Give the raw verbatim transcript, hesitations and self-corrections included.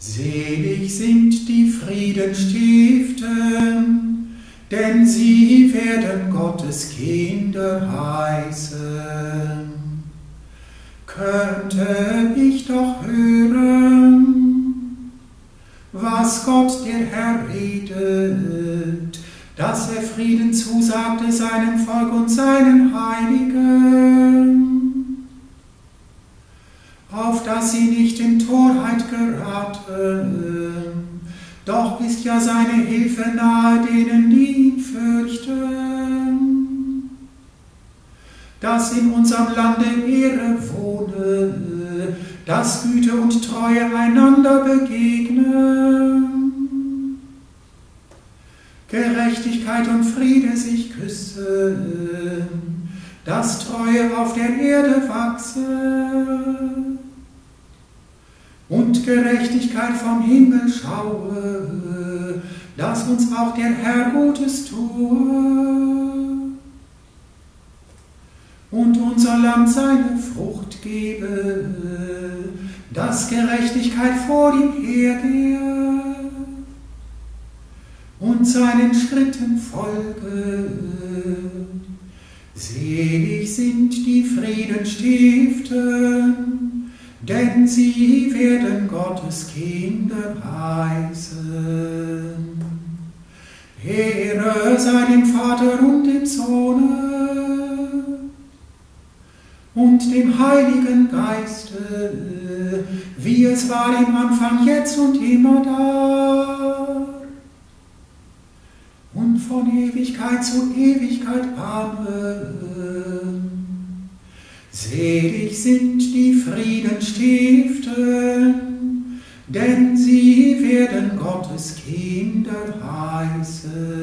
Selig sind die Frieden stiften, denn sie werden Gottes Kinder heißen. Könnte ich doch hören, was Gott der Herr redet, dass er Frieden zusagte seinem Volk und seinen Heiligen, auf dass sie nicht in Torheit geraten. Doch ist ja seine Hilfe nahe denen, die ihn fürchten. Dass in unserem Lande Ehre wohne, dass Güte und Treue einander begegnen, Gerechtigkeit und Friede sich küssen, dass Treue auf der Erde wachse und Gerechtigkeit vom Himmel schaue, dass uns auch der Herr Gutes tue und unser Land seine Frucht gebe, dass Gerechtigkeit vor ihm hergehe und seinen Schritten folge. Selig sind die Frieden stiften, denn sie werden Gottes Kinder heißen. Ehre sei dem Vater und dem Sohne und dem Heiligen Geiste, wie es war im Anfang, jetzt und immer da und von Ewigkeit zu Ewigkeit. Amen. Selig sind die Frieden stiften, denn sie werden Gottes Kinder heißen.